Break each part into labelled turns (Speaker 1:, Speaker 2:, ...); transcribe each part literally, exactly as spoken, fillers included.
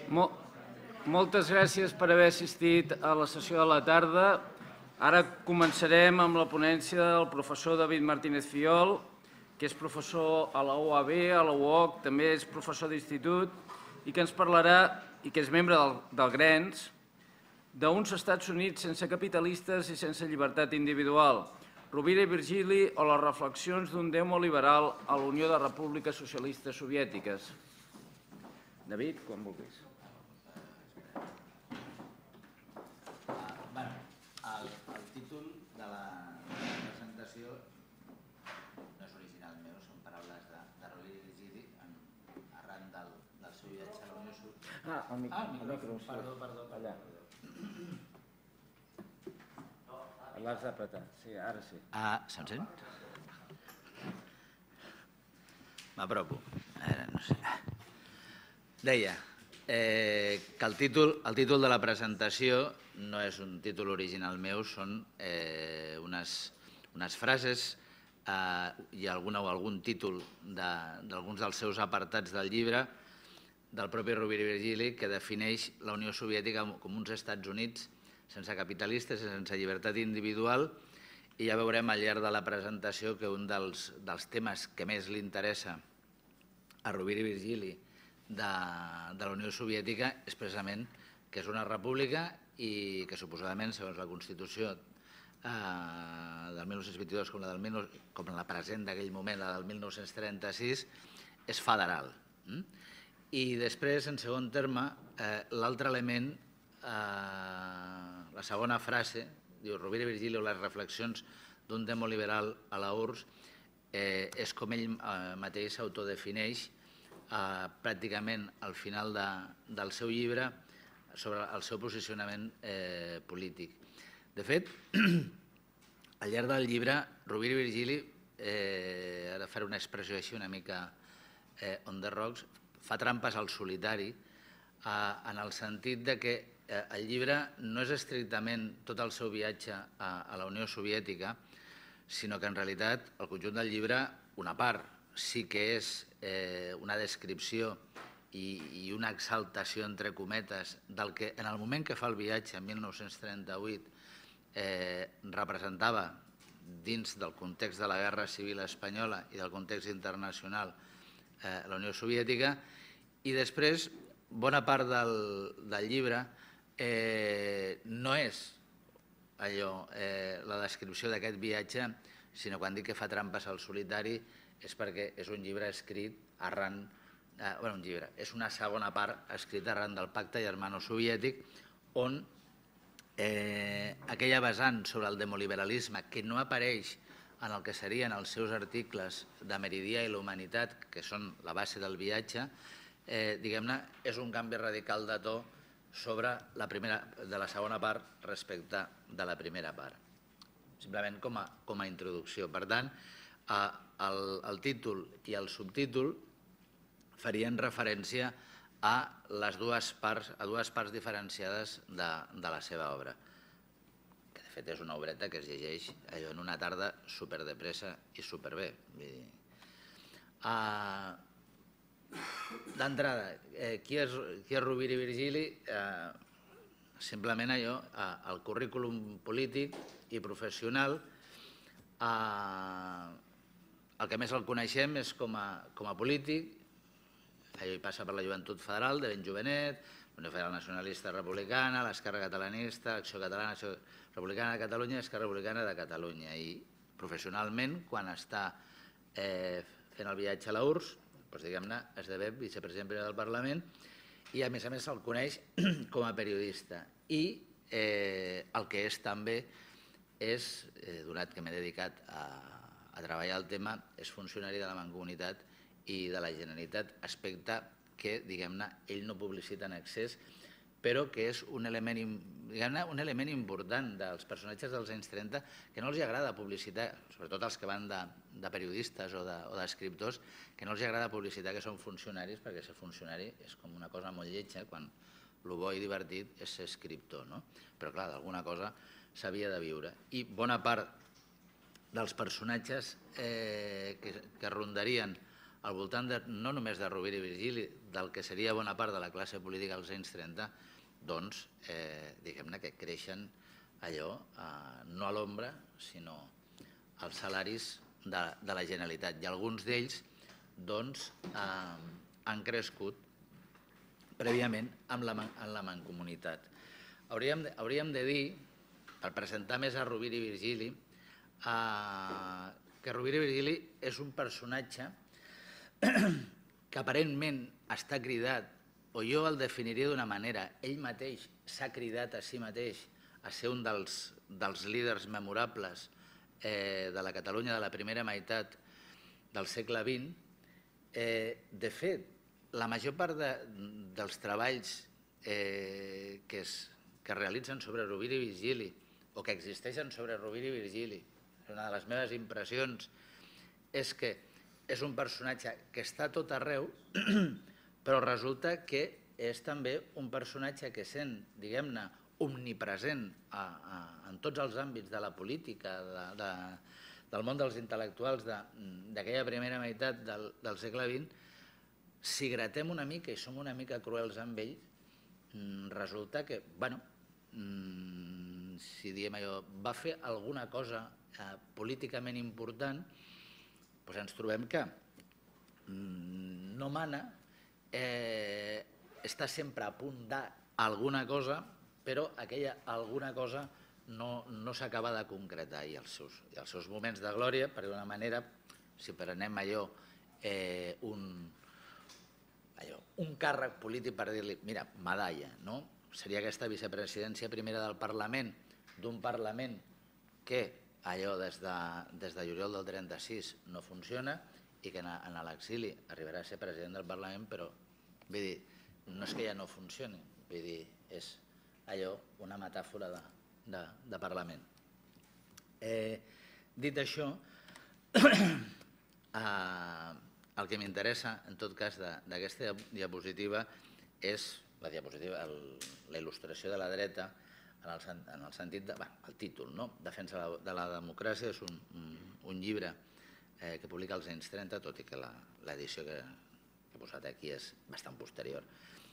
Speaker 1: Moltes gràcies per haver assistit a la sessió de la tarda. Ara començarem amb la ponència del professor David Martínez Fiol, que és professor a la U A B, a la U O C, també és professor d'institut i que ens parlarà, i que és membre del, del GRENS, d'uns Estats Units sense capitalistes i sense llibertat individual, Rovira i Virgili o les reflexions d'un demo liberal a la Unió de Repúbliques Socialistes Soviètiques. David, quan vulguis.
Speaker 2: El títol de la presentació no és original meu, són paraules de Rovira i Virgili arran del seu viatge a la Unió Soviètica.
Speaker 1: Ah, el micro.
Speaker 2: Perdó, perdó.
Speaker 1: Allà. L'has d'apretar, sí, ara sí.
Speaker 2: Ah, se'm sent? M'apropo. Ara no sé. Deia que el títol de la presentació no és un títol original meu, són unes frases i algun títol d'alguns dels seus apartats del llibre del propi Rovira i Virgili que defineix la Unió Soviètica com uns Estats Units sense capitalistes i sense llibertat individual, i ja veurem al llarg de la presentació que un dels temes que més li interessa a Rovira i Virgili de la Unió Soviètica és precisament que és una república i que suposadament, segons la Constitució del mil nou-cents vint-i-dos com la present d'aquell moment, la del mil nou-cents trenta-sis, és federal. I després, en segon terme, l'altre element, la segona frase, diu Rovira i Virgili o les reflexions d'un demo liberal a la U R S S, és com ell mateix s'autodefineix pràcticament al final del seu llibre sobre el seu posicionament polític. De fet, al llarg del llibre, Rovira i Virgili, ara faré una expressió així una mica on the rocks, fa trampes al solitari en el sentit que el llibre no és estrictament tot el seu viatge a la Unió Soviètica, sinó que en realitat el conjunt del llibre, una part, sí que és una descripció i una exaltació, entre cometes, del que en el moment que fa el viatge, en mil nou-cents trenta-vuit, representava dins del context de la Guerra Civil Espanyola i del context internacional la Unió Soviètica, i després bona part del llibre no és allò, la descripció d'aquest viatge, sinó quan dic que fa trampes al solitari és perquè és un llibre escrit arran, bueno, un llibre, és una segona part escrita arran del pacte germano-soviètic on aquella vessant sobre el demoliberalisme que no apareix en el que serien els seus articles de Meridià i la Humanitat, que són la base del viatge, diguem-ne, és un canvi radical de to sobre de la segona part respecte de la primera part. Simplement com a introducció. Per tant, el títol i el subtítol farien referència a les dues parts diferenciades de la seva obra, que de fet és una obreta que es llegeix allò en una tarda superdepressa i superbé. D'entrada, qui és Rovira i Virgili? Simplement allò, el currículum polític i professional. El que més el coneixem és com a polític, allò hi passa per la Joventut Federal, de ben jovenet, Unió Federal Nacionalista Republicana, l'Esquerra Catalanista, Acció Catalana, Acció Republicana de Catalunya i Esquerra Republicana de Catalunya. I professionalment, quan està fent el viatge a la U R S S, diguem-ne, esdevé vicepresident primer del Parlament i a més a més se'l coneix com a periodista. I el que és també és, donat que m'he dedicat a treballar el tema, és funcionari de la Mancomunitat i de la Generalitat, aspecte que, diguem-ne, ell no publicita en excés, però que és un element important dels personatges dels anys trenta que no els agrada publicitar, sobretot els que van de periodistes o d'escriptors, que no els agrada publicitar que són funcionaris, perquè ser funcionari és com una cosa molt lletja, quan el bo i divertit és ser escriptor. Però, clar, d'alguna cosa s'havia de viure. I bona part dels personatges que rondarien al voltant no només de Rovira i Virgili, del que seria bona part de la classe política als anys trenta, doncs, diguem-ne que creixen allò, no a l'ombra, sinó als salaris de la Generalitat. I alguns d'ells, doncs, han crescut prèviament amb la mancomunitat. Hauríem de dir, per presentar més a Rovira i Virgili, que Rovira i Virgili és un personatge que aparentment està cridat, o jo el definiria d'una manera, ell mateix s'ha cridat a si mateix a ser un dels líders memorables de la Catalunya de la primera meitat del segle vint. De fet, la major part dels treballs que es realitzen sobre Rovira i Virgili o que existeixen sobre Rovira i Virgili, una de les meves impressions és que és un personatge que està a tot arreu, però resulta que és també un personatge que sent, diguem-ne, omnipresent en tots els àmbits de la política, del món dels intel·lectuals d'aquella primera meitat del segle vint. Si gratem una mica i som una mica cruels amb ell, resulta que, bueno, si diem allò, va fer alguna cosa políticament important, doncs ens trobem que no mana, està sempre a punt d'alguna cosa, però aquella alguna cosa no s'acaba de concretar. I els seus moments de glòria, per d'una manera, si prenem allò, un càrrec polític per dir-li, mira, medalla, no? Seria aquesta vicepresidència primera del Parlament, d'un Parlament que allò des de juliol del trenta-sis no funciona i que en l'exili arribarà a ser president del Parlament, però vull dir, no és que ja no funcioni, vull dir, és allò una metàfora de Parlament. Dit això, el que m'interessa, en tot cas, d'aquesta diapositiva és la diapositiva, la il·lustració de la dreta, en el sentit del títol, Defensa de la democràcia. És un llibre que publica als anys trenta, tot i que l'edició que he posat aquí és bastant posterior.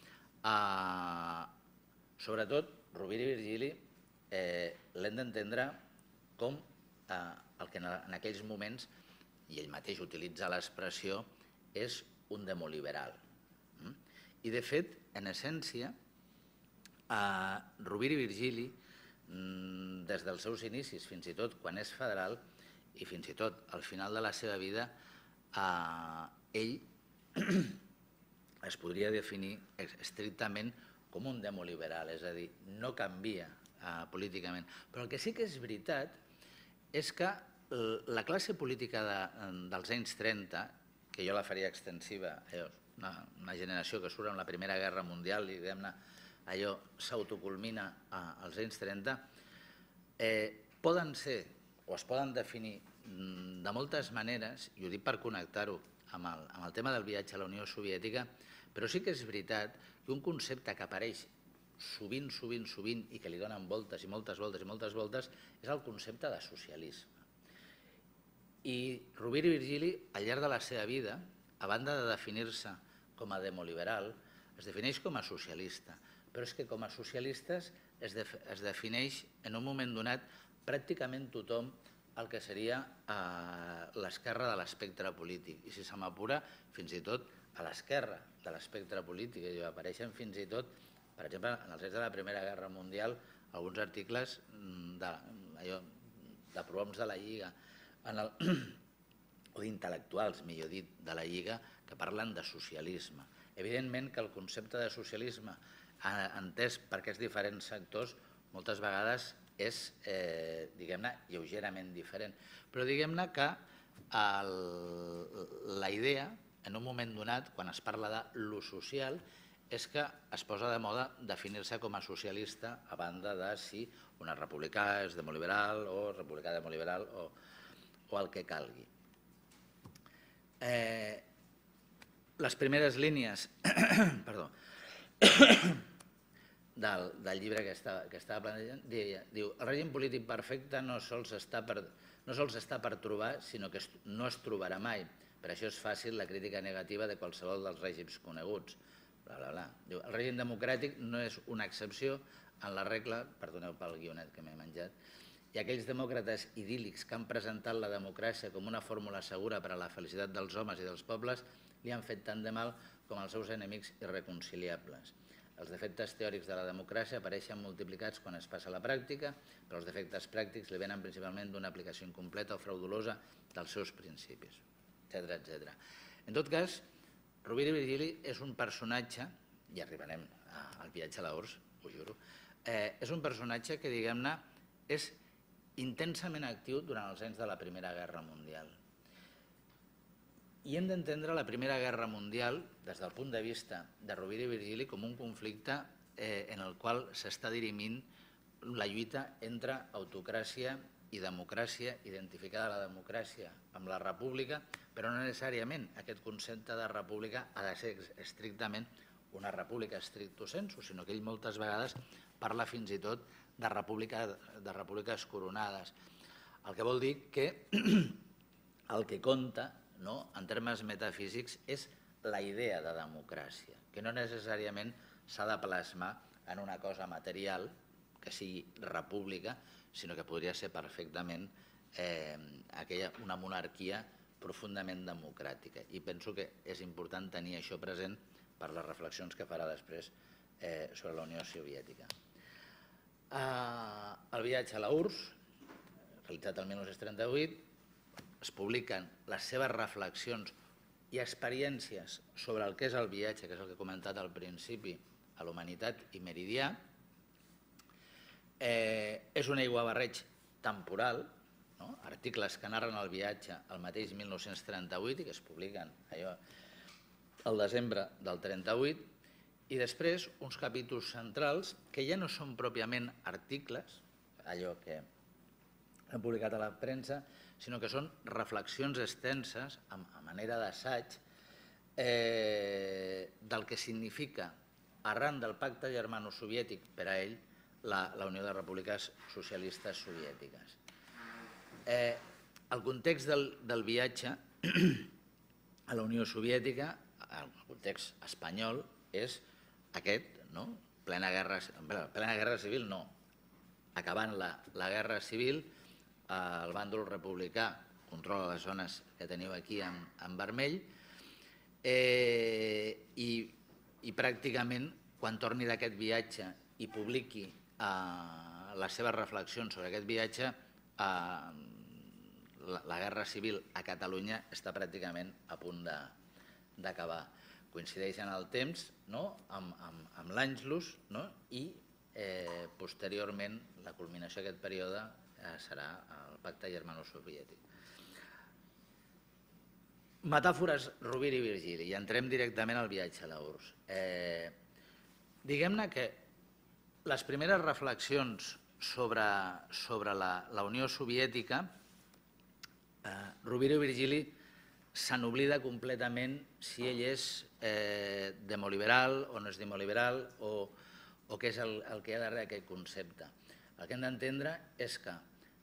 Speaker 2: Sobretot, Rovira i Virgili l'hem d'entendre com el que en aquells moments, i ell mateix utilitza l'expressió, és un demoliberal. I, de fet, en essència, Rovira i Virgili, des dels seus inicis, fins i tot quan és federal, i fins i tot al final de la seva vida, ell es podria definir estrictament com un demoliberal, és a dir, no canvia políticament. Però el que sí que és veritat és que la classe política dels anys trenta, que jo la faria extensiva, una generació que surt amb la Primera Guerra Mundial i, diguem-ne, allò s'autoculmina als anys trenta, poden ser o es poden definir de moltes maneres, i ho dic per connectar-ho amb el tema del viatge a la Unió Soviètica, però sí que és veritat que un concepte que apareix sovint, sovint, sovint i que li donen voltes i moltes voltes i moltes voltes és el concepte de socialisme. I Rovira i Virgili, al llarg de la seva vida, a banda de definir-se com a demoliberal, es defineix com a socialista. Però és que com a socialistes es defineix en un moment donat pràcticament tothom el que seria l'esquerra de l'espectre polític. I si se m'apura, fins i tot a l'esquerra de l'espectre polític. I apareixen fins i tot, per exemple, en els anys de la Primera Guerra Mundial, alguns articles de prohoms de la Lliga, o d'intel·lectuals, millor dit, de la Lliga, que parlen de socialisme. Evidentment que el concepte de socialisme, entès per aquests diferents sectors, moltes vegades és, diguem-ne, lleugerament diferent. Però diguem-ne que la idea, en un moment donat, quan es parla de lo social, és que es posa de moda definir-se com a socialista a banda de si un republicà és demoliberal o republicà demoliberal o el que calgui. Les primeres línies del llibre que estava plantejant diu: el règim polític perfecte no sols està per trobar, sinó que no es trobarà mai. Per això és fàcil la crítica negativa de qualsevol dels règims coneguts. Bla, bla, bla. Diu, el règim democràtic no és una excepció en la regla, perdoneu pel guionet que m'he menjat, i aquells demòcrates idíl·lics que han presentat la democràcia com una fórmula segura per a la felicitat dels homes i dels pobles li han fet tant de mal com els seus enemics irreconciliables. Els defectes teòrics de la democràcia apareixen multiplicats quan es passa a la pràctica, però els defectes pràctics li venen principalment d'una aplicació incompleta o fraudulosa dels seus principis, etcètera, etcètera. En tot cas, Rovira i Virgili és un personatge, i arribarem al viatge a la U R S S, ho juro, és un personatge que, diguem-ne, és intensament actiu durant els anys de la Primera Guerra Mundial. I hem d'entendre la Primera Guerra Mundial, des del punt de vista de Rovira i Virgili, com un conflicte en el qual s'està dirimint la lluita entre autocràcia i democràcia, identificada la democràcia amb la república, però no necessàriament aquest concepte de república ha de ser estrictament una república stricto sensu, sinó que ell moltes vegades parla fins i tot de repúbliques coronades. El que vol dir que el que compta, en termes metafísics, és la idea de democràcia, que no necessàriament s'ha de plasmar en una cosa material que sigui república, sinó que podria ser perfectament una monarquia profundament democràtica. I penso que és important tenir això present per les reflexions que farà després sobre la Unió Soviètica. El viatge a la U R S S, realitzat el mil nou-cents trenta-vuit, es publiquen les seves reflexions i experiències sobre el que és el viatge, que és el que he comentat al principi, a la humanitat i meridià. És un aiguabarreig temporal, articles que narren el viatge al mateix mil nou-cents trenta-vuit i que es publiquen al desembre del trenta-vuit, i després uns capítols centrals que ja no són pròpiament articles, allò que han publicat a la premsa, sinó que són reflexions extenses, a manera d'assaig, del que significa, arran del pacte germano-soviètic per a ell, la Unió de Repúbliques Socialistes Soviètiques. El context del viatge a la Unió Soviètica, el context espanyol, és aquest, plena guerra civil, no, acabant la guerra civil, el bàndol republicà controla les zones que teniu aquí en vermell i pràcticament quan torni d'aquest viatge i publiqui les seves reflexions sobre aquest viatge, la guerra civil a Catalunya està pràcticament a punt d'acabar. Coincideix en el temps amb l'Anschluss i posteriorment la culminació d'aquest període serà el pacte germano-soviètic. Metàfores Rovira i Virgili, i entrem directament al viatge a la U R S S. Diguem-ne que les primeres reflexions sobre la Unió Soviètica, Rovira i Virgili se n'oblida completament si ell és demoliberal o no és demoliberal o què és el que hi ha darrere d'aquest concepte. El que hem d'entendre és que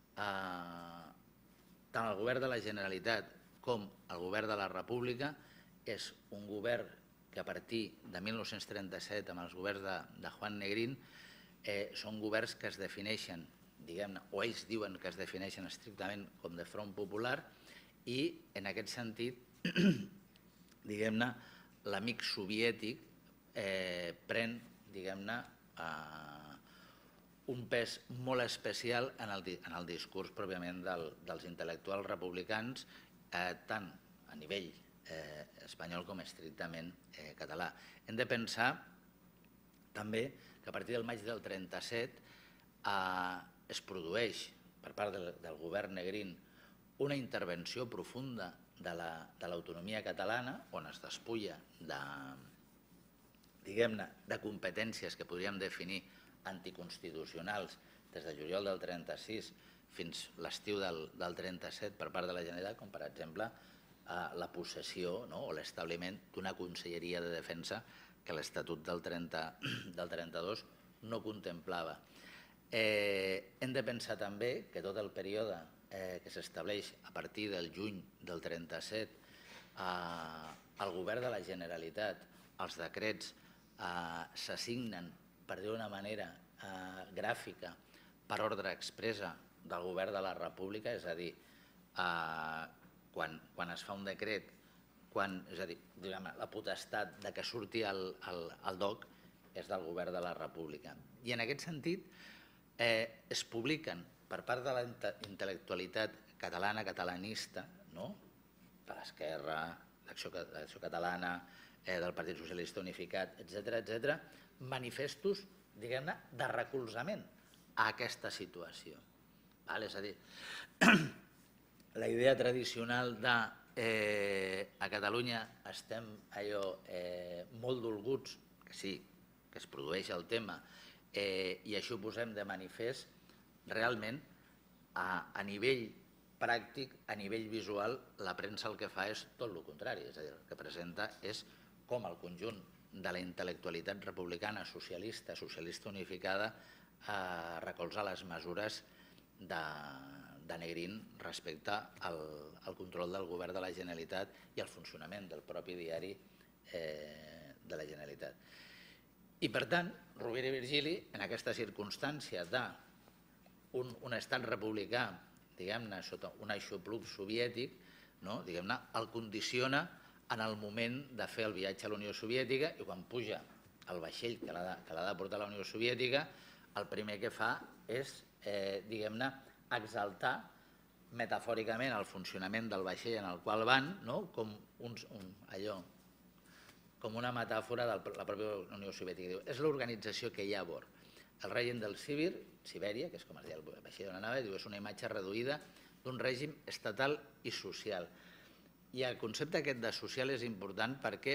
Speaker 2: tant el govern de la Generalitat com el govern de la República és un govern que a partir de mil nou-cents trenta-set, amb els governs de Juan Negrín, són governs que es defineixen, diguem-ne, o ells diuen que es defineixen estrictament com de Front Popular, i en aquest sentit, diguem-ne, l'amic soviètic pren, diguem-ne, un pes molt especial en el discurs pròpiament dels intel·lectuals republicans, tant a nivell espanyol com estrictament català. Hem de pensar també que a partir del maig del trenta-set es produeix per part del govern Negrín una intervenció profunda de l'autonomia catalana on es despulla de competències que podríem definir anticonstitucionals des de juliol del trenta-sis fins l'estiu del trenta-set per part de la Generalitat, com per exemple la possessió o l'establiment d'una conselleria de defensa que l'Estatut del trenta-dos no contemplava. Hem de pensar també que tot el període que s'estableix a partir del juny del trenta-set el govern de la Generalitat, els decrets s'assignen, per dir d'una manera gràfica, per ordre expressa del govern de la República, és a dir, quan es fa un decret, és a dir, la potestat que surti el D O C és del govern de la República. I en aquest sentit es publiquen per part de la intel·lectualitat catalana, catalanista, de l'Esquerra, l'Acció Catalana, del Partit Socialista Unificat, etcètera, etcètera, manifestos, diguem-ne, de recolzament a aquesta situació. És a dir, la idea tradicional de a Catalunya estem molt dolguts, que sí, que es produeix el tema, i això ho posem de manifest, realment, a nivell pràctic, a nivell visual, la premsa el que fa és tot el contrari, és a dir, el que presenta és com el conjunt de la intel·lectualitat republicana, socialista, socialista unificada, recolza les mesures de Negrín respecte al control del govern de la Generalitat i al funcionament del propi diari de la Generalitat. I, per tant, Rovira i Virgili, en aquesta circumstància d'un estat republicà, diguem-ne, sota un aixopluc soviètic, el condiciona en el moment de fer el viatge a la Unió Soviètica i quan puja el vaixell que l'ha de portar a la Unió Soviètica, el primer que fa és, diguem-ne, exaltar metafòricament el funcionament del vaixell en el qual van, com una metàfora de la pròpia Unió Soviètica. És l'organització que hi ha a bord. El règim del Sibir, Sibèria, que és com es deia el vaixell d'on anava, és una imatge reduïda d'un règim estatal i social. I el concepte aquest de social és important perquè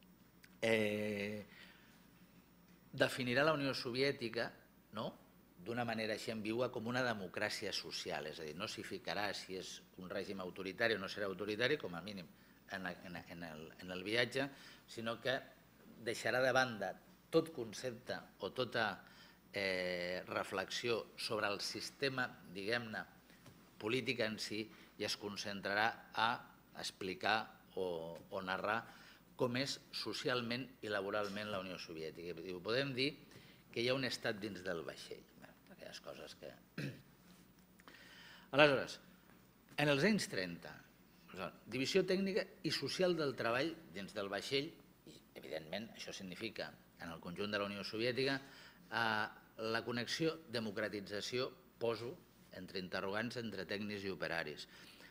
Speaker 2: definirà la Unió Soviètica d'una manera així ambigua com una democràcia social, és a dir, no s'hi ficarà si és un règim autoritari o no serà autoritari, com a mínim en el viatge, sinó que deixarà de banda tot concepte o tota reflexió sobre el sistema, diguem-ne, polític en si i es concentrarà a explicar o narrar com és socialment i laboralment la Unió Soviètica. Podem dir que hi ha un estat dins del vaixell, d'aquelles coses que... Aleshores, en els anys trenta, divisió tècnica i social del treball dins del vaixell, i evidentment això significa en el conjunt de la Unió Soviètica la connexió democratització, poso entre interrogants, entre tècnics i operaris.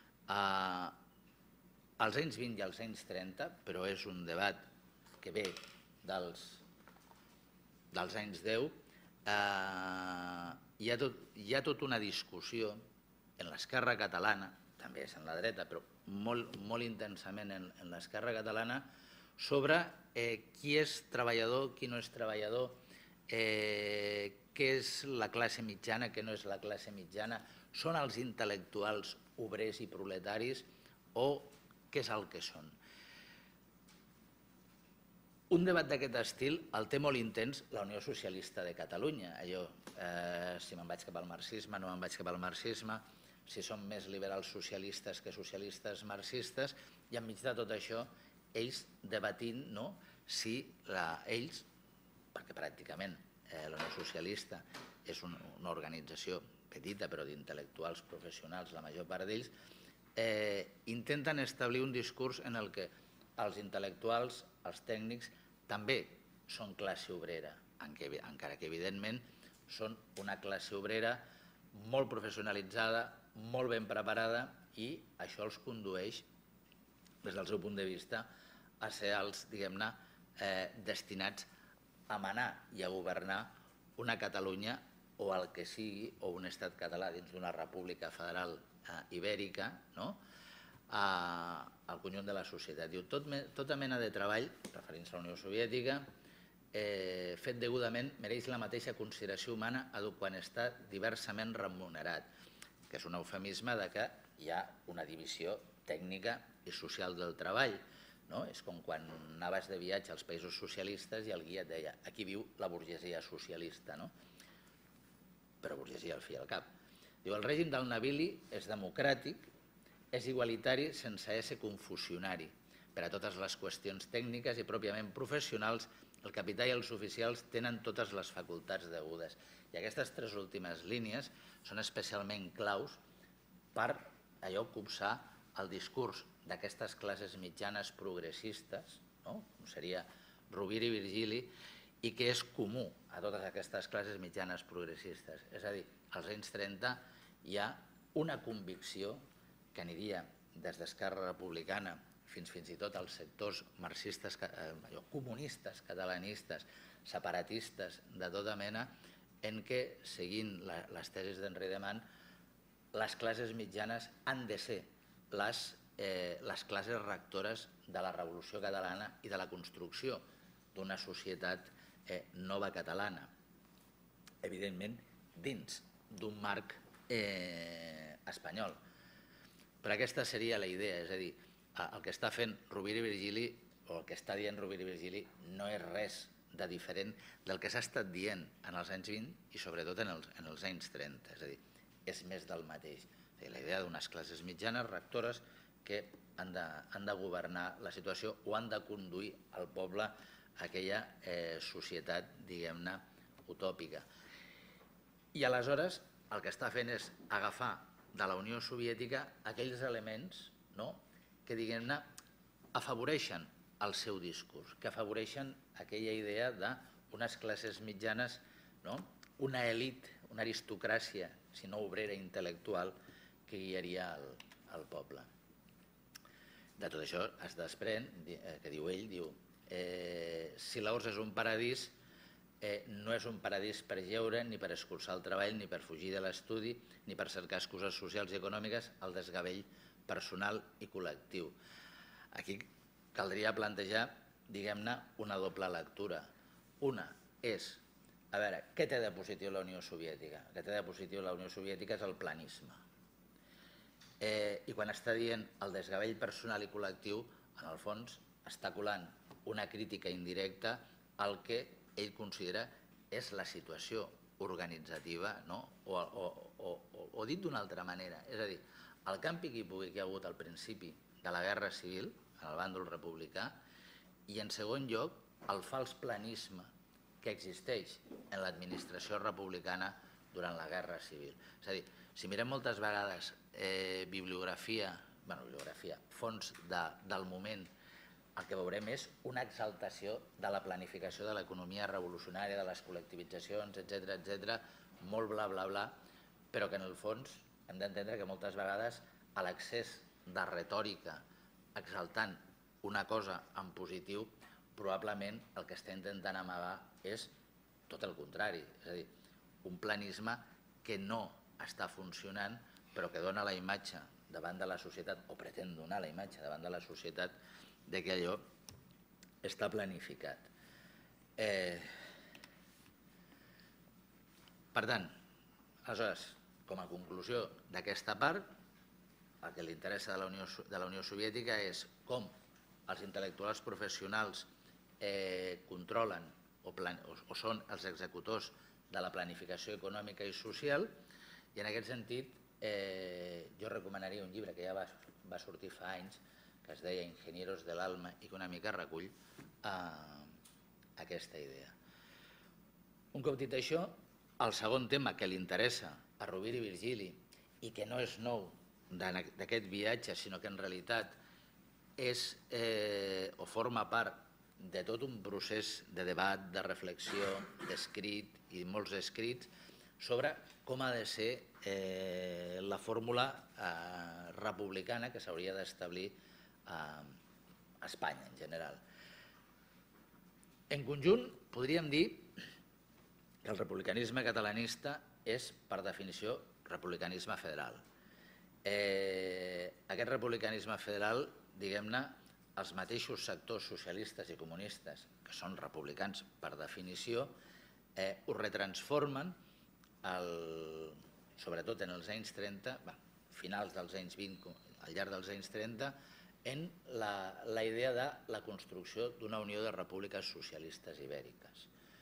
Speaker 2: Als anys vint i als anys trenta, però és un debat que ve dels anys deu, hi ha tota una discussió en l'esquerra catalana, també és en la dreta, però molt intensament en l'esquerra catalana, sobre qui és treballador, qui no és treballador, què és la classe mitjana, què no és la classe mitjana, són els intel·lectuals obrers i proletaris o què és el que són. Un debat d'aquest estil el té molt intens la Unió Socialista de Catalunya, allò, si me'n vaig cap al marxisme, no me'n vaig cap al marxisme, si som més liberals socialistes que socialistes marxistes, i enmig de tot això, ells debatint si ells, perquè pràcticament la Unió Socialista és una organització petita però d'intel·lectuals professionals, la major part d'ells, intenten establir un discurs en el que els intel·lectuals, els tècnics, també són classe obrera, encara que evidentment són una classe obrera molt professionalitzada, molt ben preparada, i això els condueix, des del seu punt de vista, a ser els, diguem-ne, destinats a manar i a governar una Catalunya o el que sigui, o un estat català dins d'una república federal ibèrica, al conjunt de la societat. Diu, tota mena de treball, referint-se a la Unió Soviètica, fet degudament mereix la mateixa consideració humana quan està diversament remunerat, que és un eufemisme que hi ha una divisió tècnica i social del treball. És com quan anaves de viatge als països socialistes i el guia et deia aquí viu la burgesia socialista, però burgesia al fi i al cap. Diu, el règim del Navili és democràtic, és igualitari sense ésser confusionari. per a totes les qüestions tècniques i pròpiament professionals, el capità i els oficials tenen totes les facultats degudes. I aquestes tres últimes línies són especialment claus per allò copsar el discurs d'aquestes classes mitjanes progressistes, com seria Rovira i Virgili, i que és comú a totes aquestes classes mitjanes progressistes. És a dir, als anys trenta hi ha una convicció que aniria des d'Esquerra Republicana fins fins i tot als sectors marxistes, comunistes, catalanistes, separatistes de tota mena, en què, seguint les tesis d'Henri Deman, les classes mitjanes han de ser les classes rectores de la Revolució Catalana i de la construcció d'una societat nova catalana, evidentment dins d'un marc espanyol. Però aquesta seria la idea, és a dir, el que està fent Rovira i Virgili, o el que està dient Rovira i Virgili, no és res de diferent del que s'ha estat dient en els anys vint i sobretot en els anys trenta, és a dir, és més del mateix. La idea d'unes classes mitjanes rectores que han de governar la situació o han de conduir el poble a aquella societat, diguem-ne, utòpica. I aleshores el que està fent és agafar de la Unió Soviètica aquells elements que, diguem-ne, afavoreixen el seu discurs, que afavoreixen aquella idea d'unes classes mitjanes, una elit, una aristocràcia, si no obrera intel·lectual, que guiaria el poble. De tot això es desprèn, que diu ell, diu, si l'A O R S és un paradís, no és un paradís per jeure, ni per escurçar el treball, ni per fugir de l'estudi, ni per cercar excuses socials i econòmiques, el desgavell personal i col·lectiu. Aquí caldria plantejar, diguem-ne, una doble lectura. Una és, a veure, què té de positiu la Unió Soviètica? El que té de positiu la Unió Soviètica és el planisme. I quan està dient el desgavell personal i col·lectiu, en el fons està colant una crítica indirecta al que ell considera és la situació organitzativa, o dit d'una altra manera, és a dir, el campi que hi ha hagut al principi de la Guerra Civil, en el bàndol republicà, i en segon lloc el fals planisme que existeix en l'administració republicana durant la Guerra Civil. És a dir, si mirem moltes vegades bibliografia, bueno, bibliografia, fons del moment, el que veurem és una exaltació de la planificació de l'economia revolucionària, de les col·lectivitzacions, etcètera, etcètera, molt bla, bla, bla, però que en el fons hem d'entendre que moltes vegades a l'accés de retòrica exaltant una cosa en positiu, probablement el que està intentant amagar és tot el contrari, és a dir, un planisme que no està funcionant però que dona la imatge davant de la societat, o pretén donar la imatge davant de la societat, que allò està planificat. Per tant, aleshores, com a conclusió d'aquesta part, el que li interessa de la Unió Soviètica és com els intel·lectuals professionals controlen o són els executors de la planificació econòmica i social, i en aquest sentit jo recomanaria un llibre que ja va sortir fa anys, que es deia Ingenieros del Alma, i que una mica recull aquesta idea. Un cop dit això, el segon tema que li interessa a Rovira i Virgili, i que no és nou d'aquest viatge, sinó que en realitat és o forma part de tot un procés de debat, de reflexió, d'escrit i molts escrits sobre com ha de ser la fórmula republicana que s'hauria d'establir a Espanya en general. En conjunt, podríem dir que el republicanisme catalanista és, per definició, republicanisme federal. Aquest republicanisme federal, diguem-ne, els mateixos sectors socialistes i comunistes, que són republicans per definició, ho retransformen, sobretot en els anys trenta, finals dels anys vint, al llarg dels anys trenta, en la idea de la construcció d'una unió de repúbliques socialistes ibèriques.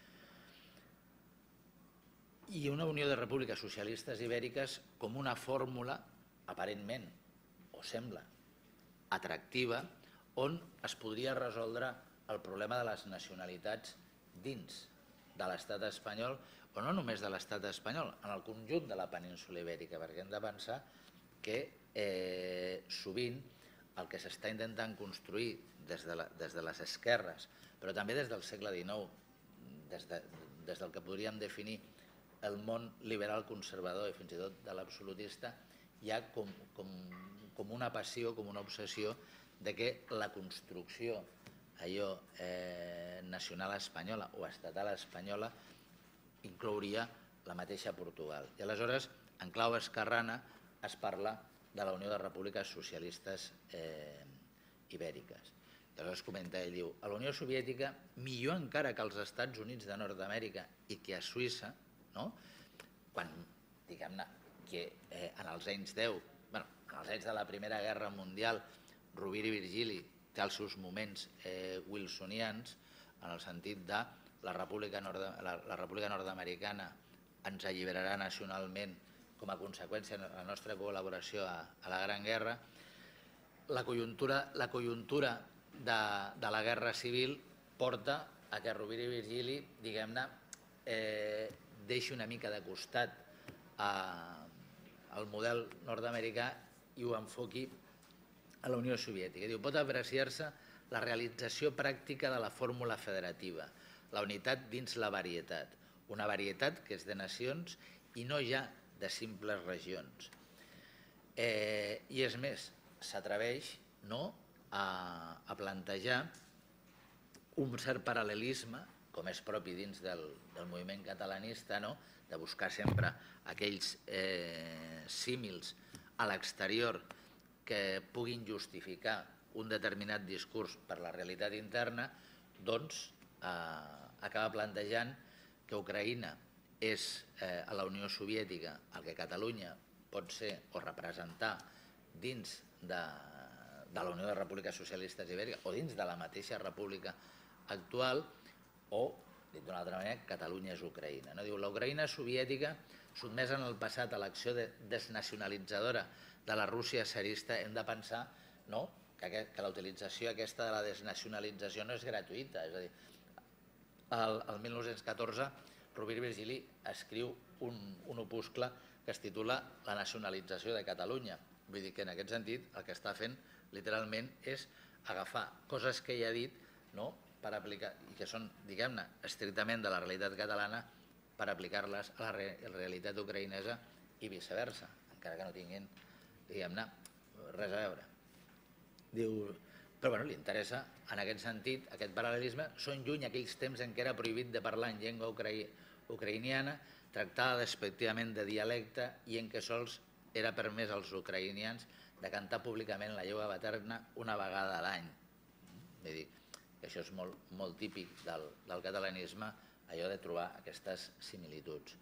Speaker 2: I una unió de repúbliques socialistes ibèriques com una fórmula, aparentment, o sembla, atractiva, on es podria resoldre el problema de les nacionalitats dins de l'estat espanyol, o no només de l'estat espanyol, en el conjunt de la península ibèrica, perquè hem de pensar que eh, sovint el que s'està intentant construir des de, la, des de les esquerres, però també des del segle dinou, des, de, des del que podríem definir el món liberal conservador i fins i tot de l'absolutista, hi ha com, com, com una passió, com una obsessió de que la construcció allò eh, nacional espanyola o estatal espanyola inclouria la mateixa Portugal. I aleshores, en clau esquerrana, es parla de la Unió de Repúbliques Socialistes eh, Ibèriques. I aleshores comenta, ell diu, a la Unió Soviètica, millor encara que als Estats Units de Nord-amèrica i que a Suïssa, no? Quan, diguem-ne, que eh, en els anys deu, bueno, en els anys de la Primera Guerra Mundial, Rovira i Virgili té els seus moments eh, wilsonians, en el sentit de la República Nord, la, la República Nord-americana ens alliberarà nacionalment com a conseqüència de la nostra col·laboració a, a la Gran Guerra. La conjuntura, la conjuntura de, de la Guerra Civil porta a que Rovira i Virgili, diguem-ne, eh, deixi una mica de costat a, al model nord-americà i ho enfoqui a la Unió Soviètica. Diu, pot apreciar-se la realització pràctica de la fórmula federativa, la unitat dins la varietat, una varietat que és de nacions i no ja de simples regions. Eh, I és més, s'atreveix no, a, a plantejar un cert paral·lelisme, com és propi dins del, del moviment catalanista, no? De buscar sempre aquells eh, símils a l'exterior que puguin justificar un determinat discurs per la realitat interna, doncs eh, acaba plantejant que Ucraïna és eh, a la Unió Soviètica el que Catalunya pot ser o representar dins de, de la Unió de Repúbliques Socialistes Ibèriques o dins de la mateixa república actual, o, dit d'una altra manera, Catalunya és Ucraïna. No? Diu, la Ucraïna soviètica, sotmesa en el passat a l'acció de desnacionalitzadora de la Rússia tsarista, hem de pensar no? que, que la utilització aquesta de la desnacionalització no és gratuïta. És a dir, el, el mil nou-cents catorze, Rovira i Virgili escriu un, un opuscle que es titula La nacionalització de Catalunya. Vull dir que en aquest sentit el que està fent literalment és agafar coses que ell ha dit no? per aplicar, i que són, diguem-ne, estrictament de la realitat catalana, per aplicar-les a la realitat ucraïnesa i viceversa, encara que no tinguin, diguem-ne, res a veure. Diu, però bueno, li interessa, en aquest sentit, aquest paral·lelisme, són lluny aquells temps en què era prohibit de parlar en llengua ucraïniana, tractada despectivament de dialecte i en què sols era permès als ucraïnians de cantar públicament la llengua materna una vegada a l'any. Vull dir, que això és molt, molt típic del, del catalanisme, allò de trobar aquestes similituds.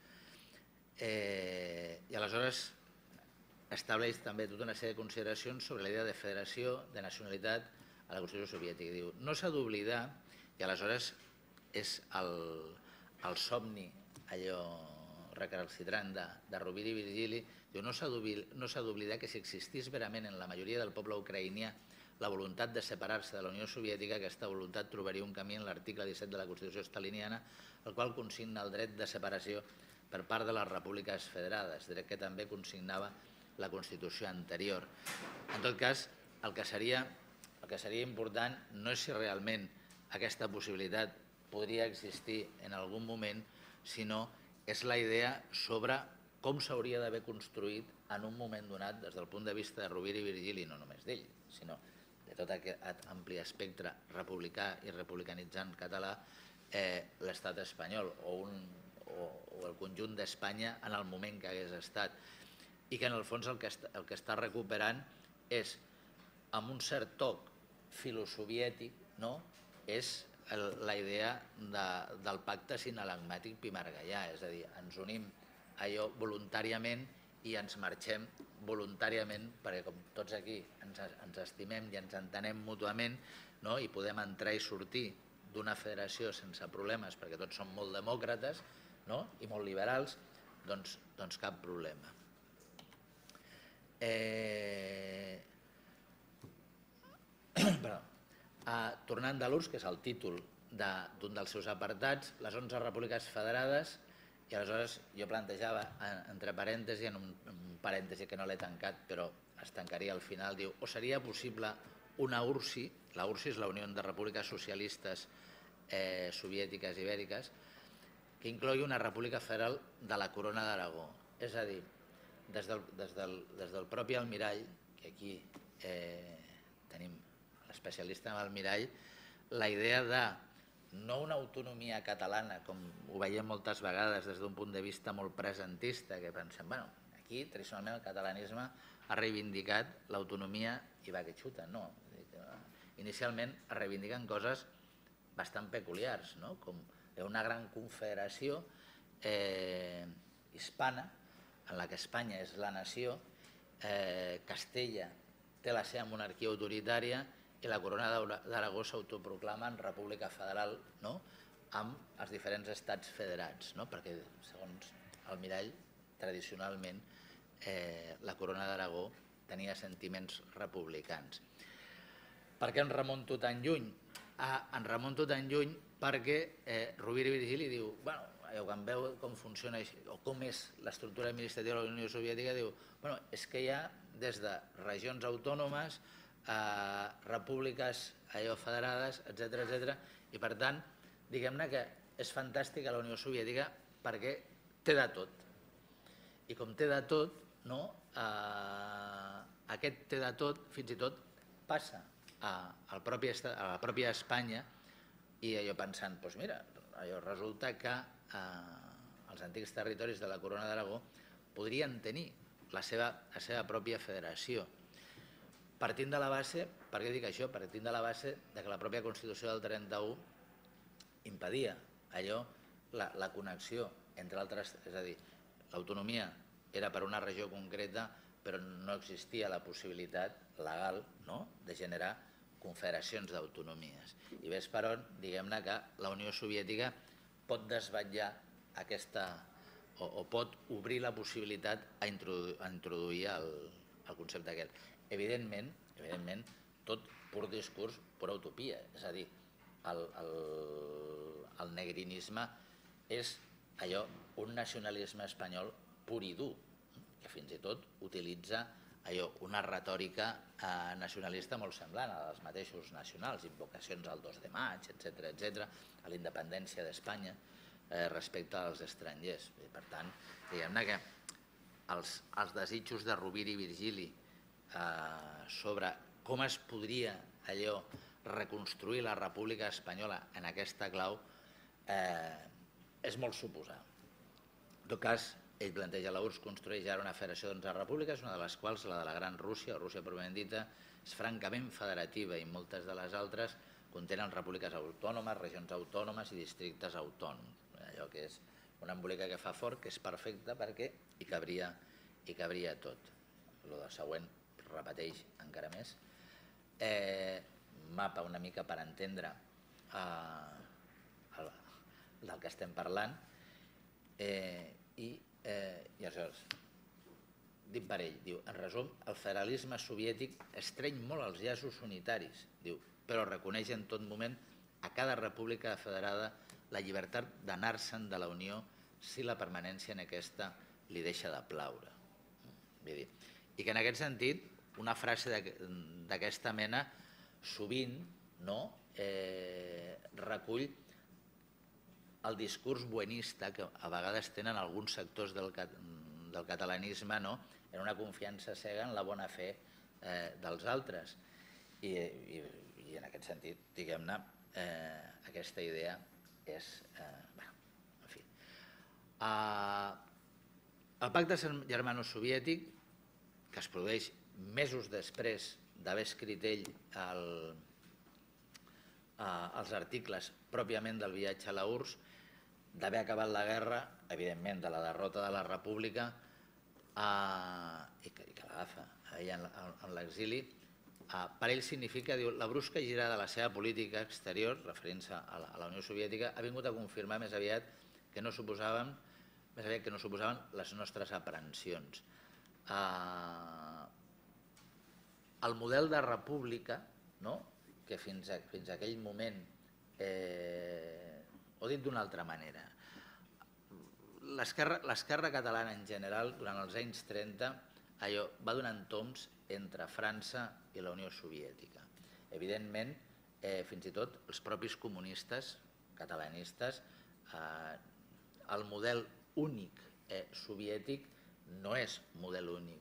Speaker 2: Eh, I aleshores estableix també tota una sèrie de consideracions sobre la idea de federació, de nacionalitat a la Constitució Soviètica. Diu, no s'ha d'oblidar, i aleshores és el, el somni allò recalcitrant de, de Rovira i Virgili, diu, no s'ha d'oblidar que si existís verament en la majoria del poble ucraïnià la voluntat de separar-se de la Unió Soviètica, aquesta voluntat trobaria un camí en l'article disset de la Constitució Staliniana, el qual consigna el dret de separació per part de les repúbliques federades, dret que també consignava la Constitució anterior. En tot cas, el que seria, el que seria important no és si realment aquesta possibilitat podria existir en algun moment, sinó és la idea sobre com s'hauria d'haver construït en un moment donat, des del punt de vista de Rovira i Virgili, no només d'ell, sinó de tot aquest ampli espectre republicà i republicanitzant català, eh, l'estat espanyol o, un, o, o el conjunt d'Espanya en el moment que hagués estat. I que en el fons el que, està, el que està recuperant és, amb un cert toc filosoviètic, no? És el, la idea de, del pacte sinalagmàtic pimargallà, és a dir, ens unim allò voluntàriament i ens marxem voluntàriament, perquè com tots aquí ens, ens estimem i ens entenem mútuament, no? I podem entrar i sortir d'una federació sense problemes, perquè tots som molt demòcrates, no? I molt liberals, doncs, doncs cap problema. Eh... Perdó. Tornant de l'U R S S, que és el títol d'un dels seus apartats, les onze repúbliques federades, i aleshores jo plantejava, entre parèntesi, en un parèntesi que no l'he tancat, però es tancaria al final, diu, o seria possible una U R S I, la U R S I és la Unió de Repúbliques Socialistes Soviètiques Ibèriques, que inclogui una república federal de la Corona d'Aragó. És a dir, des del propi almirall, que aquí tenim l'especialista en almirall, la idea de no una autonomia catalana, com ho veiem moltes vegades des d'un punt de vista molt presentista, que pensem, bueno, aquí tradicionalment el catalanisme ha reivindicat l'autonomia i va que xuta. No, inicialment es reivindiquen coses bastant peculiars, com una gran confederació hispana, en la que Espanya és la nació, Castella té la seva monarquia autoritària i la Corona d'Aragó s'autoproclama en república federal amb els diferents estats federats, perquè, segons Almirall, tradicionalment la Corona d'Aragó tenia sentiments republicans. Per què em remunto tan lluny? Em remunto tan lluny perquè Rovira i Virgili diu, bueno, quan veu com funciona o com és l'estructura administrativa de la Unió Soviètica, diu, bueno, és que hi ha des de regions autònomes, repúbliques federades, etcètera, etcètera, i per tant, diguem-ne que és fantàstica la Unió Soviètica perquè té de tot. I com té de tot, aquest té de tot, fins i tot, passa a la pròpia Espanya i allò pensant, doncs mira, resulta que els antics territoris de la Corona d'Aragó podrien tenir la seva pròpia federació. Partint de la base, per què dic això? Partint de la base que la pròpia Constitució del trenta-u impedia allò, la connexió entre altres, és a dir, l'autonomia era per una regió concreta, però no existia la possibilitat legal de generar confederacions d'autonomies. I ves per on, diguem-ne que la Unió Soviètica pot desvetllar aquesta, o pot obrir la possibilitat a introduir el concepte aquest. Evidentment, evidentment, tot pur discurs, pura utopia. És a dir, el negrinisme és allò, un nacionalisme espanyol pur i dur, que fins i tot utilitza una retòrica nacionalista molt semblant a dels mateixos nacionals, invocacions al dos de maig, etcètera, etcètera, a la independència d'Espanya respecte als estrangers. Per tant, diguem-ne que els desitjos de Rovira i Virgili sobre com es podria allò reconstruir la República Espanyola en aquesta clau és molt suposar. En tot cas, ell planteja la U R S S construeix ara una federació d'onze repúbliques, una de les quals, la de la Gran Rússia, o Rússia pròpiament dita, és francament federativa i moltes de les altres contenen repúbliques autònomes, regions autònomes i districtes autònoms. Allò que és un embolica que fa fort, que és perfecte perquè hi cabria tot. El següent repeteix encara més. Mapa una mica per entendre del que estem parlant i aleshores, dit per ell, diu, en resum, el federalisme soviètic estreny molt els llaços unitaris, diu, però reconeix en tot moment a cada república federada la llibertat d'anar-se'n de la Unió si la permanència en aquesta li deixa de plaure. I que en aquest sentit, una frase d'aquesta mena sovint recull el discurs buenista que a vegades tenen alguns sectors del catalanisme en una confiança cega en la bona fe dels altres. I en aquest sentit, diguem-ne, aquesta idea és... En fi. El pacte germano-soviètic, que es produeix mesos després d'haver escrit ell els articles pròpiament del viatge a la U R S S, d'haver acabat la guerra, evidentment de la derrota de la República, i que l'agafa en l'exili, per ell significa, diu, la brusca girada de la seva política exterior, referint-se a la Unió Soviètica, ha vingut a confirmar més aviat que no suposaven les nostres aprensions. El model de república que fins a aquell moment, o dit d'una altra manera, l'esquerra catalana en general, durant els anys trenta, va donant tombs entre França i la Unió Soviètica. Evidentment, fins i tot els propis comunistes catalanistes, el model únic soviètic no és model únic.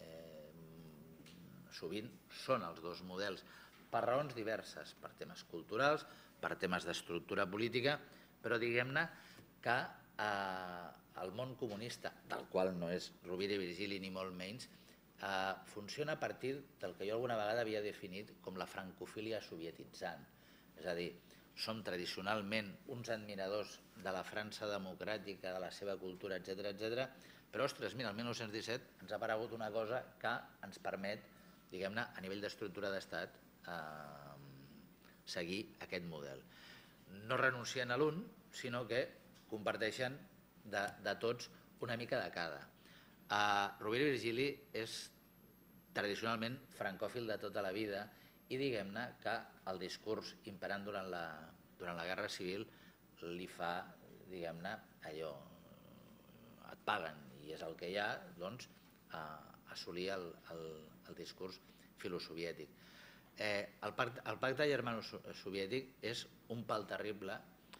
Speaker 2: Sovint són els dos models, per raons diverses, per temes culturals, per temes d'estructura política, però diguem-ne que el món comunista, del qual no és Rovira i Virgili ni molt menys, funciona a partir del que jo alguna vegada havia definit com la francofília sovietitzant. És a dir, som tradicionalment uns admiradors de la França democràtica, de la seva cultura, etcètera, etcètera, però, ostres, mira, el mil nou-cents disset ens ha aparegut una cosa que ens permet, diguem-ne, a nivell d'estructura d'estat, seguir aquest model. No renuncien a l'un, sinó que comparteixen de tots una mica de cada. Rovira i Virgili és tradicionalment francòfil de tota la vida i diguem-ne que el discurs imperant durant la Guerra Civil li fa, diguem-ne, allò, et paguen i és el que hi ha, doncs, assolir el discurs filosoviètic. El pacte germano-soviètic és un pal terrible,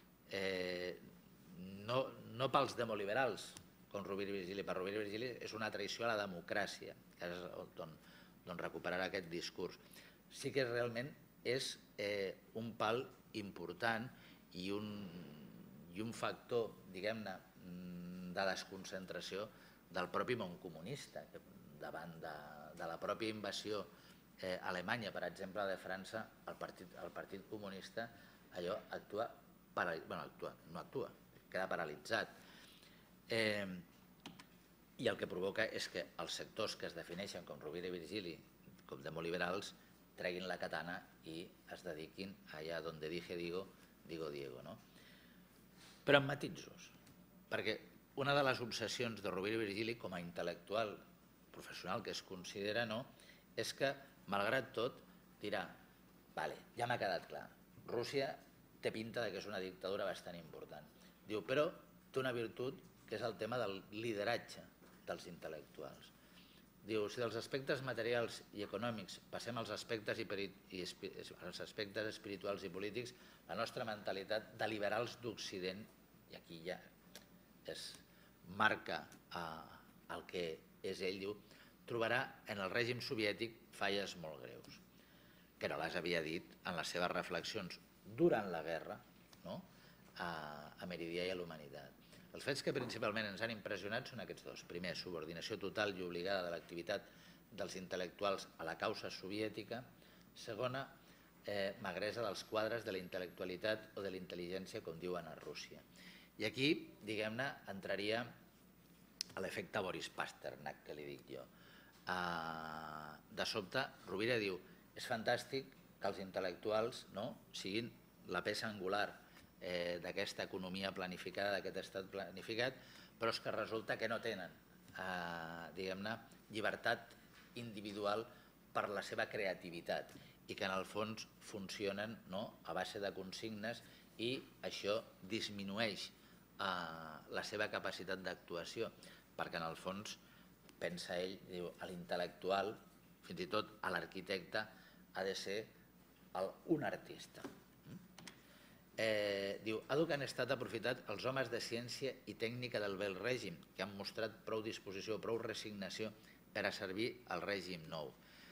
Speaker 2: no pels demoliberals, com Rovira i Virgili. Per Rovira i Virgili és una traïció a la democràcia, que és on recuperarà aquest discurs. Sí que realment és un pal important i un factor, diguem-ne, de desconcentració del propi món comunista, davant de la pròpia invasió alemanya, per exemple, de França, el Partit Comunista allò actua, bueno, actua, no actua, queda paralitzat. I el que provoca és que els sectors que es defineixen com Rovira i Virgili, com demoliberals, treguin la katana i es dediquin allà donde dije digo, digo Diego. Però amb matisos, perquè una de les obsessions de Rovira i Virgili com a intel·lectual professional que es considera, és que, malgrat tot, dirà, vale, ja m'ha quedat clar, Rússia té pinta que és una dictadura bastant important. Diu, però té una virtut que és el tema del lideratge dels intel·lectuals. Diu, si dels aspectes materials i econòmics passem als aspectes espirituals i polítics, la nostra mentalitat de liberals d'Occident, i aquí ja es marca el que és ell, diu, trobarà en el règim soviètic falles molt greus, que no les havia dit en les seves reflexions durant la guerra a Meridià i a l'Humanitat. Els fets que principalment ens han impressionat són aquests dos. Primer, subordinació total i obligada de l'activitat dels intel·lectuals a la causa soviètica. Segona, magresa dels quadres de la intel·lectualitat o de la intel·ligència, com diuen a Rússia. I aquí, diguem-ne, entraria l'efecte Boris Pasternak, que li dic jo. De sobte, Rovira diu, és fantàstic que els intel·lectuals siguin la peça angular d'aquesta economia planificada, d'aquest estat planificat, però és que resulta que no tenen, diguem-ne, llibertat individual per la seva creativitat i que en el fons funcionen a base de consignes i això disminueix la seva capacitat d'actuació, perquè en el fons, pensa ell, diu, l'intel·lectual, fins i tot l'arquitecte, ha de ser un artista. Diu, ha que han estat aprofitat els homes de ciència i tècnica del vell règim, que han mostrat prou disposició, prou resignació per a servir al règim nou.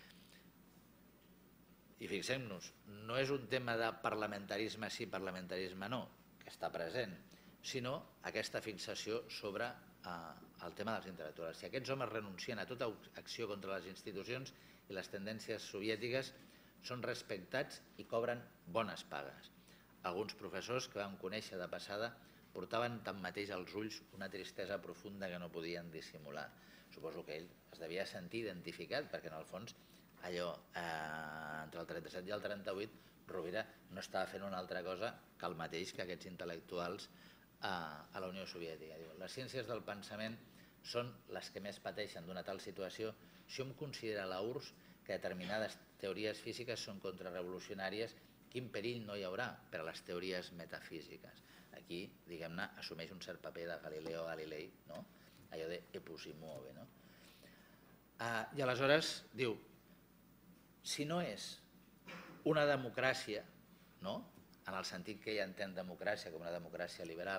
Speaker 2: I fixem-nos, no és un tema de parlamentarisme sí, parlamentarisme no, que està present, sinó aquesta fixació sobre el tema dels intel·lectuals. Si aquests homes renuncien a tota acció contra les institucions i les tendències soviètiques, són respectats i cobren bones pagues. Alguns professors que vam conèixer de passada portaven tanmateix als ulls una tristesa profunda que no podien dissimular. Suposo que ell es devia sentir identificat, perquè en el fons allò, entre el trenta-set i el trenta-vuit, Rovira no estava fent una altra cosa que el mateix que aquests intel·lectuals a la Unió Soviètica. Les ciències del pensament són les que més pateixen d'una tal situació. Si hom considera la U R S S que determinades teories físiques són contrarrevolucionàries quin perill no hi haurà per a les teories metafísiques? Aquí, diguem-ne, assumeix un cert paper de Galileo Galilei, allò de epus i muove. I aleshores diu, si no és una democràcia, en el sentit que ella entén democràcia com una democràcia liberal,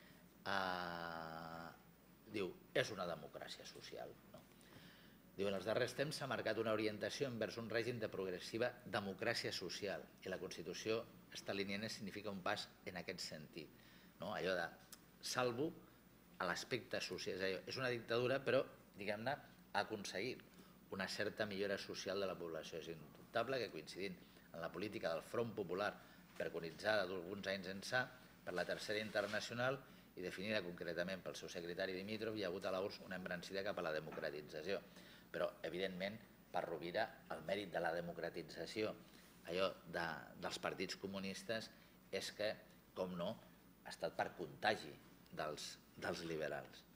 Speaker 2: diu, és una democràcia social. Diu, en els darrers temps s'ha marcat una orientació envers un règim de progressiva democràcia social i la Constitució estaliniana significa un pas en aquest sentit. Allò de salvo a l'aspecte social. És una dictadura, però, diguem-ne, ha aconseguit una certa millora social de la població. És indubtable que coincidint en la política del Front Popular preconitzada d'alguns anys ençà per la Tercera Internacional i definida concretament pel seu secretari Dimitrov, hi ha hagut a l'U R S S una embrancida cap a la democratització. Però, evidentment, per Rovira, el mèrit de la democratització, allò dels partits comunistes, és que, com no, ha estat per contagi dels liberals.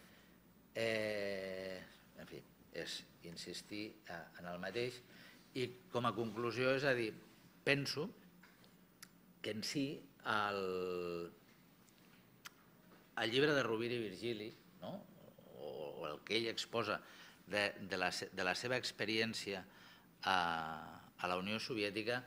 Speaker 2: En fi, és insistir en el mateix. I com a conclusió, és a dir, penso que en si el llibre de Rovira i Virgili, o el que ell exposa de la seva experiència a la Unió Soviètica,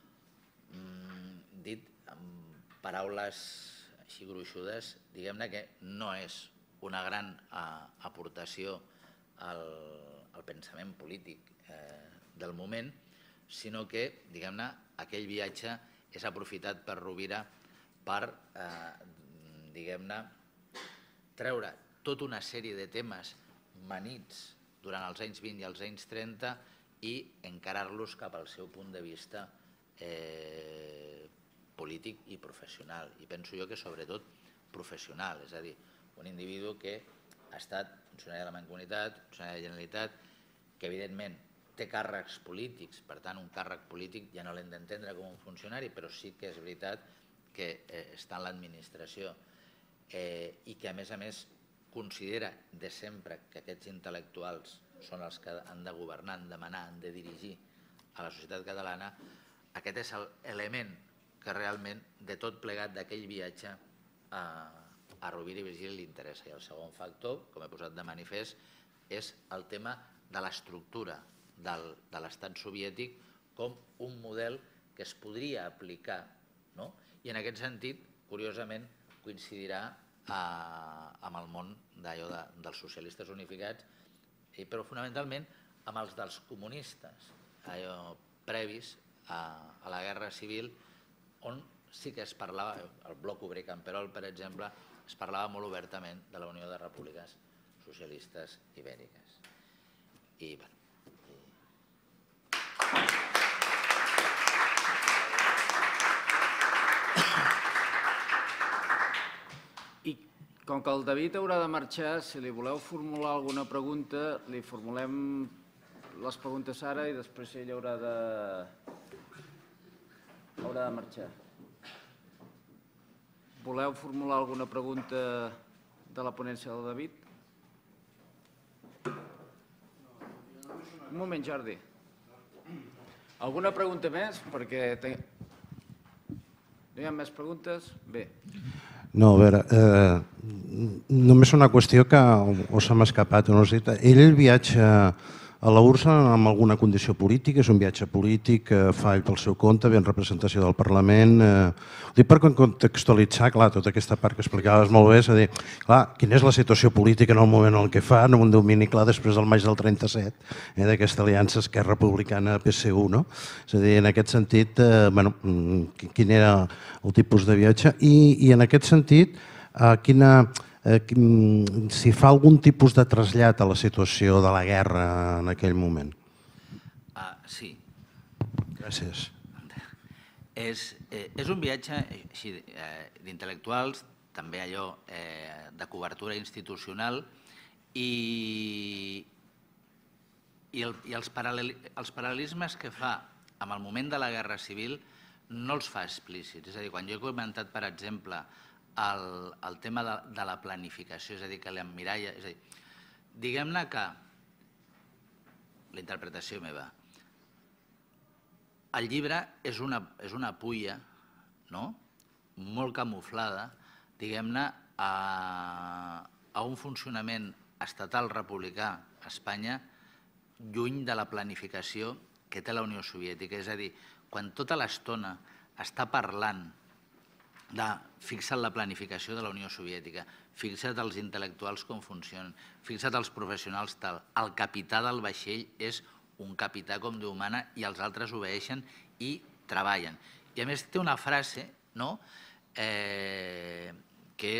Speaker 2: dit amb paraules així gruixudes, diguem-ne que no és una gran aportació al pensament polític del moment, sinó que, diguem-ne, aquell viatge és aprofitat per Rovira per, diguem-ne, treure tota una sèrie de temes manits durant els anys vint i els anys trenta i encarar-los cap al seu punt de vista polític i professional. I penso jo que sobretot professional, és a dir, un individu que ha estat funcionari de la Mancomunitat, funcionari de la Generalitat, que evidentment té càrrecs polítics, per tant un càrrec polític ja no l'hem d'entendre com un funcionari, però sí que és veritat que està en l'administració i que a més a més considera de sempre que aquests intel·lectuals són els que han de governar, han de manar, han de dirigir a la societat catalana. Aquest és l'element que realment de tot plegat d'aquell viatge a Rovira i Virgili li interessa. I el segon factor, com he posat de manifest, és el tema de l'estructura de l'estat soviètic com un model que es podria aplicar. I en aquest sentit, curiosament, coincidirà amb el món dels socialistes unificats, però fonamentalment amb els dels comunistes, previs a la Guerra Civil, on sí que es parlava, el bloc obrer Camperol, per exemple, es parlava molt obertament de la Unió de Repúbliques Socialistes Ibèriques. I, bé...
Speaker 1: I com que el David haurà de marxar, si li voleu formular alguna pregunta, li formulem les preguntes ara i després ell haurà de haurà de marxar. Voleu formular alguna pregunta de la ponència del David? Un moment, Jordi. Alguna pregunta més? Perquè no hi ha més preguntes? Bé.
Speaker 3: No, a veure, només una qüestió que o se m'ha escapat o no sé. Ell viatja a la U R S S amb alguna condició política, és un viatge polític, fa ell pel seu compte, ve en representació del Parlament. Ho dic per contextualitzar, clar, tota aquesta part que explicaves molt bé, és a dir, clar, quina és la situació política en el moment en què fa, no un domini clar després del maig del trenta-set, d'aquesta aliança Esquerra Republicana-P S U, no? És a dir, en aquest sentit, bueno, quin era el tipus de viatge i en aquest sentit, quina... si fa algun tipus de trasllat a la situació de la guerra en aquell moment.
Speaker 2: Sí.
Speaker 3: Gràcies.
Speaker 2: És un viatge d'intel·lectuals, també allò de cobertura institucional i els paral·lelismes que fa amb el moment de la Guerra Civil no els fa explícits. És a dir, quan jo he comentat, per exemple, el tema de la planificació, és a dir, que l'emmiralla... És a dir, diguem-ne que, la interpretació meva, el llibre és una pulla molt camuflada, diguem-ne, a un funcionament estatal republicà a Espanya lluny de la planificació que té la Unió Soviètica. És a dir, quan tota l'estona està parlant de fixa't la planificació de la Unió Soviètica, fixa't els intel·lectuals com funcionen, fixa't els professionals tal, el capità del vaixell és un capità com Déu mana i els altres obeeixen i treballen. I a més té una frase que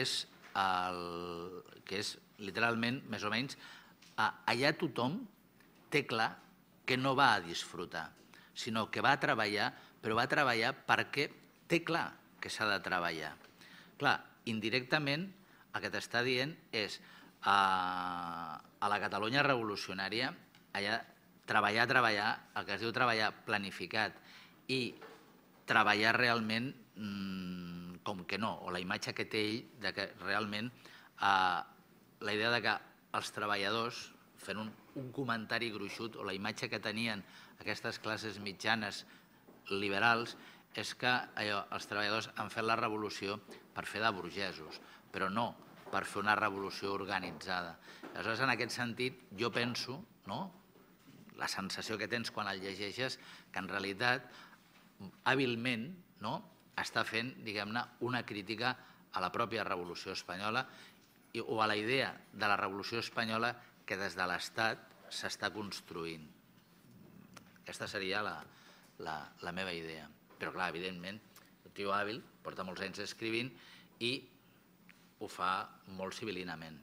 Speaker 2: és literalment, més o menys, allà tothom té clar que no va a disfrutar, sinó que va a treballar, però va a treballar perquè té clar que s'ha de treballar. Clar, indirectament el que t'està dient és a la Catalunya revolucionària, allà treballar, treballar, el que es diu treballar planificat i treballar realment com que no, o la imatge que té ell de que realment la idea de que els treballadors, fent un comentari gruixut, o la imatge que tenien aquestes classes mitjanes liberals, és que els treballadors han fet la revolució per fer de burgesos, però no per fer una revolució organitzada. Aleshores, en aquest sentit, jo penso, la sensació que tens quan el llegeixes, que en realitat, hàbilment, està fent, diguem-ne, una crítica a la pròpia Revolució Espanyola o a la idea de la Revolució Espanyola que des de l'Estat s'està construint. Aquesta seria la meva idea. Però, clar, evidentment, el tio hàbil porta molts anys escrivint i ho fa molt civilinament.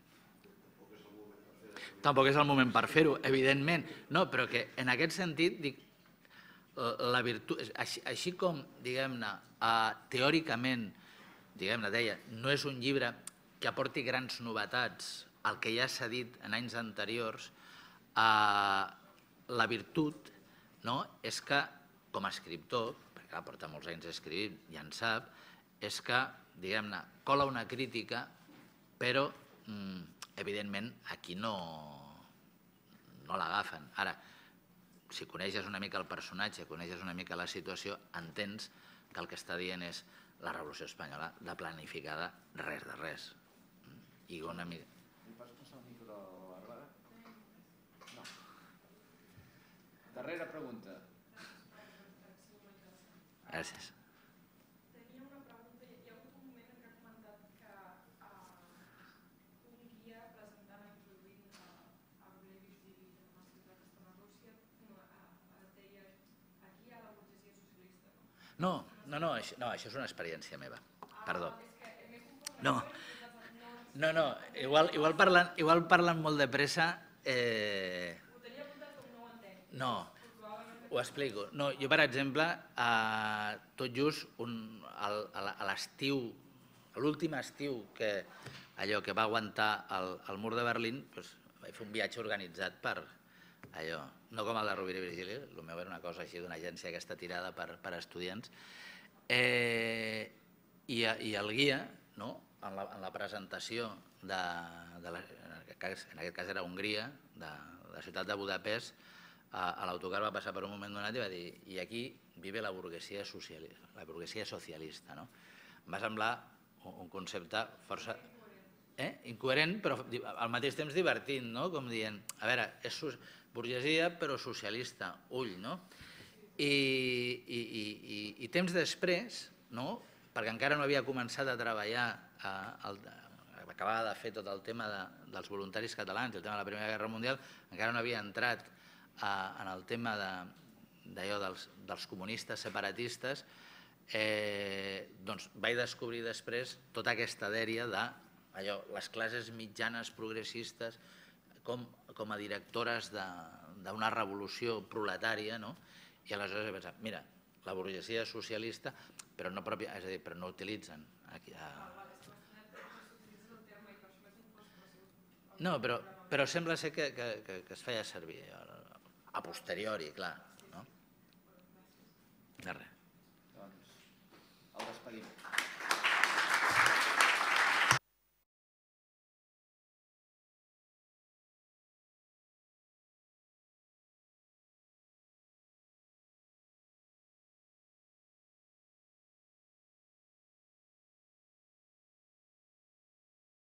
Speaker 2: Tampoc és el moment per fer-ho, evidentment. No, però que en aquest sentit, dic, la virtut, així com, diguem-ne, teòricament, diguem-ne, deia, no és un llibre que aporti grans novetats al que ja s'ha dit en anys anteriors, la virtut és que, com a escriptor, perquè porta molts anys escrivint, ja en sap, és que, diguem-ne, cola una crítica, però, evidentment, aquí no l'agafen. Ara, si coneixes una mica el personatge, coneixes una mica la situació, entens que el que està dient és la Revolució Espanyola de planificada res de res. I una mica...
Speaker 1: Em pots passar el micro a la Bàrbara? No. Darrera pregunta.
Speaker 2: Gràcies.
Speaker 4: Tenia una pregunta. Hi ha hagut un moment en què ha comentat que un guia presentant i introduint a Blevins i a una ciutat que està a Rússia deia aquí hi ha la burgesia socialista.
Speaker 2: No, no, no, això és una experiència meva. Perdó. No, no, no, igual parlant molt de pressa...
Speaker 4: Ho tenia apuntat com no ho entenc.
Speaker 2: No. Ho explico. Jo, per exemple, tot just a l'estiu, l'últim estiu que allò que va aguantar el mur de Berlín, vaig fer un viatge organitzat per allò, no com el de Rovira i Virgili, el meu era una cosa així d'una agència aquesta tirada per estudiants, i el guia, en la presentació, en aquest cas era Hongria, de la ciutat de Budapest, a l'autocar va passar per un moment donat i va dir i aquí vive la burguesia socialista. Em va semblar un concepte força incoherent, però al mateix temps divertint, com dient, a veure, és burgesia però socialista, ull, no? I temps després, perquè encara no havia començat a treballar, acabava de fer tot el tema dels voluntaris catalans, el tema de la Primera Guerra Mundial, encara no havia entrat en el tema dels comunistes separatistes, doncs vaig descobrir després tota aquesta dèria de les classes mitjanes progressistes com a directores d'una revolució proletària, i aleshores he pensat, mira, la burgesia socialista, però no pròpia, és a dir, però no utilitzen... No, però sembla ser que es feia servir a posteriori, clar. De res.
Speaker 1: Doncs el despedim.